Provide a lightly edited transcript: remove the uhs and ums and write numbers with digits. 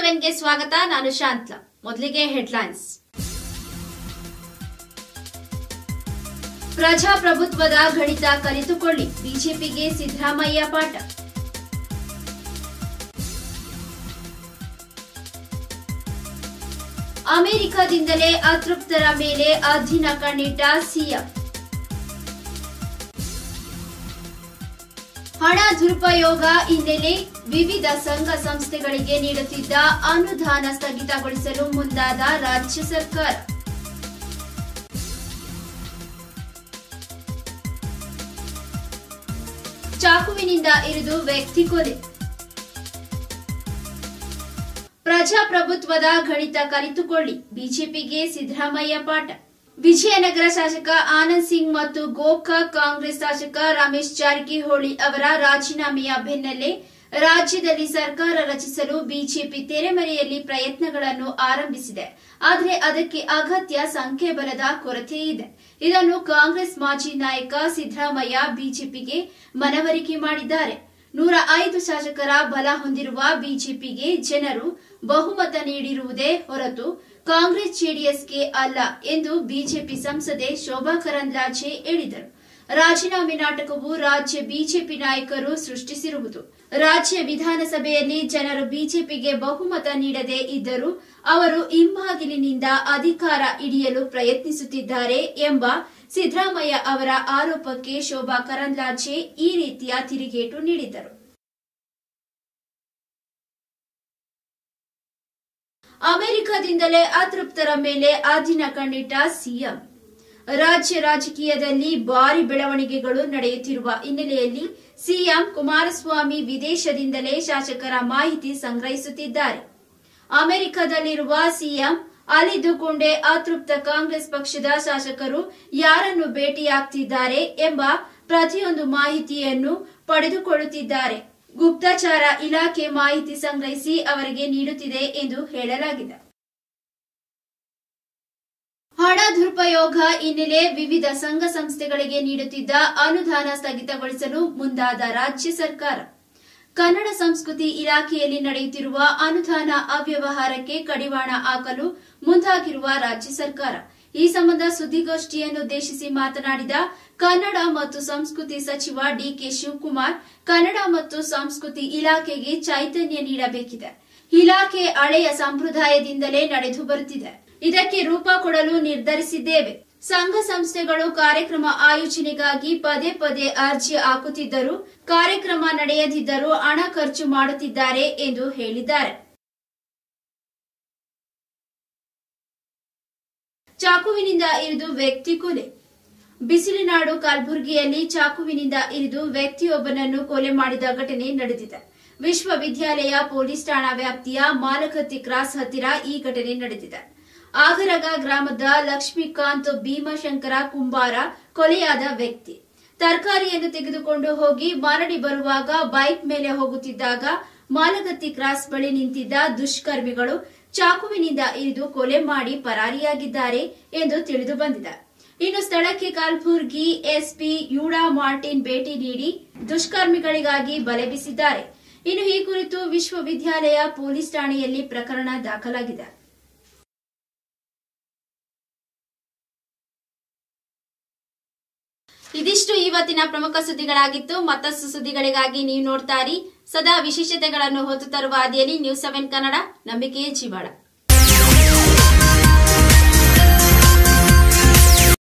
ನ್ಯೂಸ್7 ಗೆ ಸ್ವಾಗತ. ನಾನು ಶಾಂತ್ಲಾ. ಮೊದಲಿಗೆ ಹೆಡ್ಲೈನ್ಸ್. ಪ್ರಜಾಪ್ರಭುತ್ವದ ಗಣಿತ ಕಲಿತುಕೊಳ್ಳಿ, ಬಿಜೆಪಿಗೆ ಸಿದ್ದರಾಮಯ್ಯ ಪಾಠ. ಅಮೆರಿಕದಿಂದಲೇ ಅತೃಪ್ತರ ಮೇಲೆ ಅಧೀನ ಕಣ್ಣಿಟ್ಟ ಸಿಎಂ. ಹಣ ದುರುಪಯೋಗ ಹಿನ್ನೆಲೆ ವಿವಿಧ ಸಂಘ ಸಂಸ್ಥೆಗಳಿಗೆ ನೀಡುತ್ತಿದ್ದ ಅನುದಾನ ಸ್ಥಗಿತಗೊಳಿಸಲು ಮುಂದಾದ ರಾಜ್ಯ ಸರ್ಕಾರ. ಚಾಕುವಿನಿಂದ ಇರಿದು ವ್ಯಕ್ತಿ ಕೊಲೆ. ಪ್ರಜಾಪ್ರಭುತ್ವದ ಗಣಿತ ಕಲಿತುಕೊಳ್ಳಿ, ಬಿಜೆಪಿಗೆ ಸಿದ್ದರಾಮಯ್ಯ ಪಾಠ. ವಿಜಯನಗರ ಶಾಸಕ ಆನಂದ್ ಸಿಂಗ್ ಮತ್ತು ಗೋಕಾಕ್ ಕಾಂಗ್ರೆಸ್ ಶಾಸಕ ರಮೇಶ್ ಜಾರಕಿಹೊಳಿ ಅವರ ರಾಜೀನಾಮೆಯ ಬೆನ್ನಲ್ಲೇ ರಾಜ್ಯದಲ್ಲಿ ಸರ್ಕಾರ ರಚಿಸಲು ಬಿಜೆಪಿ ತೆರೆಮರೆಯಲ್ಲಿ ಪ್ರಯತ್ನಗಳನ್ನು ಆರಂಭಿಸಿದೆ. ಆದರೆ ಅದಕ್ಕೆ ಅಗತ್ಯ ಸಂಖ್ಯಾಬಲದ ಕೊರತೆ ಇದೆ. ಇದನ್ನು ಕಾಂಗ್ರೆಸ್ ಮಾಜಿ ನಾಯಕ ಸಿದ್ದರಾಮಯ್ಯ ಬಿಜೆಪಿಗೆ ಮನವರಿಕೆ ಮಾಡಿದ್ದಾರೆ. 105 ಶಾಸಕರ ಬಲ ಹೊಂದಿರುವ ಬಿಜೆಪಿಗೆ ಜನರು ಬಹುಮತ ನೀಡಿರುವುದೇ ಹೊರತು ಕಾಂಗ್ರೆಸ್ ಜೆಡಿಎಸ್ಗೆ ಅಲ್ಲ ಎಂದು ಬಿಜೆಪಿ ಸಂಸದೆ ಶೋಭಾ ಕರಂದ್ಲಾಜೆ ಹೇಳಿದರು. ರಾಜೀನಾಮೆ ನಾಟಕವು ರಾಜ್ಯ ಬಿಜೆಪಿ ನಾಯಕರು ಸೃಷ್ಟಿಸಿರುವುದು. ರಾಜ್ಯ ವಿಧಾನಸಭೆಯಲ್ಲಿ ಜನರು ಬಿಜೆಪಿಗೆ ಬಹುಮತ ನೀಡದೇ ಇದ್ದರೂ ಅವರು ಹಿಂಬಾಗಿಲಿನಿಂದ ಅಧಿಕಾರ ಹಿಡಿಯಲು ಪ್ರಯತ್ನಿಸುತ್ತಿದ್ದಾರೆ ಎಂಬ ಸಿದ್ದರಾಮಯ್ಯ ಅವರ ಆರೋಪಕ್ಕೆ ಶೋಭಾ ಕರಂದ್ಲಾಜೆ ಈ ರೀತಿಯ ತಿರುಗೇಟು ನೀಡಿದರು. ಅಮೆರಿಕದಿಂದಲೇ ಅತೃಪ್ತರ ಮೇಲೆ ಅಧೀನ ಕಣ್ಣಿಟ್ಟ ಸಿಎಂ. ರಾಜ್ಯ ರಾಜಕೀಯದಲ್ಲಿ ಭಾರಿ ಬೆಳವಣಿಗೆಗಳು ನಡೆಯುತ್ತಿರುವ ಹಿನ್ನೆಲೆಯಲ್ಲಿ ಸಿಎಂ ಕುಮಾರಸ್ವಾಮಿ ವಿದೇಶದಿಂದಲೇ ಶಾಸಕರ ಮಾಹಿತಿ ಸಂಗ್ರಹಿಸುತ್ತಿದ್ದಾರೆ. ಅಮೆರಿಕದಲ್ಲಿರುವ ಸಿಎಂ ಅಲಿದುಕೊಂಡೇ ಅತೃಪ್ತ ಕಾಂಗ್ರೆಸ್ ಪಕ್ಷದ ಶಾಸಕರು ಯಾರನ್ನು ಭೇಟಿಯಾಗ್ತಿದ್ದಾರೆ ಎಂಬ ಪ್ರತಿಯೊಂದು ಮಾಹಿತಿಯನ್ನು ಪಡೆದುಕೊಳ್ಳುತ್ತಿದ್ದಾರೆ. ಗುಪ್ತಚರ ಇಲಾಖೆ ಮಾಹಿತಿ ಸಂಗ್ರಹಿಸಿ ಅವರಿಗೆ ನೀಡುತ್ತಿದೆ ಎಂದು ಹೇಳಲಾಗಿದೆ. ಹಣ ದುರುಪಯೋಗ ಹಿನ್ನೆಲೆ ವಿವಿಧ ಸಂಘ ಸಂಸ್ಥೆಗಳಿಗೆ ನೀಡುತ್ತಿದ್ದ ಅನುದಾನ ಸ್ಥಗಿತಗೊಳಿಸಲು ಮುಂದಾದ ರಾಜ್ಯ ಸರ್ಕಾರ. ಕನ್ನಡ ಸಂಸ್ಕೃತಿ ಇಲಾಖೆಯಲ್ಲಿ ನಡೆಯುತ್ತಿರುವ ಅನುದಾನ ಅವ್ಯವಹಾರಕ್ಕೆ ಕಡಿವಾಣ ಹಾಕಲು ಮುಂದಾಗಿರುವ ರಾಜ್ಯ ಸರ್ಕಾರ. ಈ ಸಂಬಂಧ ಸುದ್ದಿಗೋಷ್ಠಿಯನ್ನುದ್ದೇಶಿಸಿ ಮಾತನಾಡಿದ ಕನ್ನಡ ಮತ್ತು ಸಂಸ್ಕೃತಿ ಸಚಿವ ಡಿಕೆ ಶಿವಕುಮಾರ್, ಕನ್ನಡ ಮತ್ತು ಸಂಸ್ಕೃತಿ ಇಲಾಖೆಗೆ ಚೈತನ್ಯ ನೀಡಬೇಕಿದೆ. ಇಲಾಖೆ ಹಳೆಯ ಸಂಪ್ರದಾಯದಿಂದಲೇ ನಡೆದು ಬರುತ್ತಿದೆ. ಇದಕ್ಕೆ ರೂಪ ಕೊಡಲು ನಿರ್ಧರಿಸಿದ್ದೇವೆ. ಸಂಘ ಸಂಸ್ಥೆಗಳು ಕಾರ್ಯಕ್ರಮ ಆಯೋಜನೆಗಾಗಿ ಪದೇ ಪದೇ ಅರ್ಜಿ ಹಾಕುತ್ತಿದ್ದರೂ ಕಾರ್ಯಕ್ರಮ ನಡೆಯದಿದ್ದರೂ ಹಣ ಖರ್ಚು ಮಾಡುತ್ತಿದ್ದಾರೆ ಎಂದು ಹೇಳಿದ್ದಾರೆ. ಚಾಕುವಿನಿಂದ ಇರಿದು ವ್ಯಕ್ತಿ ಕೊಲೆ. ಬಿಸಿಲನಾಡು ಕಲಬುರಗಿಯಲ್ಲಿ ಚಾಕುವಿನಿಂದ ಇರಿದು ವ್ಯಕ್ತಿಯೊಬ್ಬನನ್ನು ಕೊಲೆ ಮಾಡಿದ ಘಟನೆ ನಡೆದಿದೆ. ವಿಶ್ವವಿದ್ಯಾಲಯ ಪೊಲೀಸ್ ಠಾಣಾ ವ್ಯಾಪ್ತಿಯ ಮಾಲಗತ್ತಿ ಕ್ರಾಸ್ ಹತ್ತಿರ ಈ ಘಟನೆ ನಡೆದಿದೆ. ಆಗರಗ ಗ್ರಾಮದ ಲಕ್ಷ್ಮೀಕಾಂತ್ ಭೀಮಶಂಕರ ಕುಂಬಾರ ಕೊಲೆಯಾದ ವ್ಯಕ್ತಿ. ತರಕಾರಿಯನ್ನು ತೆಗೆದುಕೊಂಡು ಹೋಗಿ ಮರಳಿ ಬರುವಾಗ ಬೈಕ್ ಮೇಲೆ ಹೋಗುತ್ತಿದ್ದಾಗ ಮಾಲಗತ್ತಿ ಕ್ರಾಸ್ ಬಳಿ ನಿಂತಿದ್ದ ದುಷ್ಕರ್ಮಿಗಳು ಚಾಕುವಿನಿಂದ ಇರಿದು ಕೊಲೆ ಮಾಡಿ ಪರಾರಿಯಾಗಿದ್ದಾರೆ ಎಂದು ತಿಳಿದು ಬಂದಿದೆ. ಇನ್ನು ಸ್ಥಳಕ್ಕೆ ಕಲಬುರಗಿ ಎಸ್ಪಿ ಯೂಡಾ ಮಾರ್ಟಿನ್ ಭೇಟಿ ನೀಡಿ ದುಷ್ಕರ್ಮಿಗಳಿಗಾಗಿ ಬಲೆ ಬೀಸಿದ್ದಾರೆ. ಇನ್ನು ಈ ಕುರಿತು ವಿಶ್ವವಿದ್ಯಾಲಯ ಪೊಲೀಸ್ ಠಾಣೆಯಲ್ಲಿ ಪ್ರಕರಣ ದಾಖಲಾಗಿದೆ. ಇದಿಷ್ಟು ಇವತ್ತಿನ ಪ್ರಮುಖ ಸುದ್ದಿಗಳಾಗಿತ್ತು. ಮತ್ತಷ್ಟು ಸುದ್ದಿಗಳಿಗಾಗಿ ನೀವು ನೋಡ್ತಾ ಇರಿ ಸದಾ ವಿಶೇಷತೆಗಳನ್ನು ಹೊತ್ತು ತರುವ ಹಾದಿಯಲ್ಲಿ ನ್ಯೂಸ್7 ಕನ್ನಡ, ನಂಬಿಕೆಯ ಜೀವಾಳ.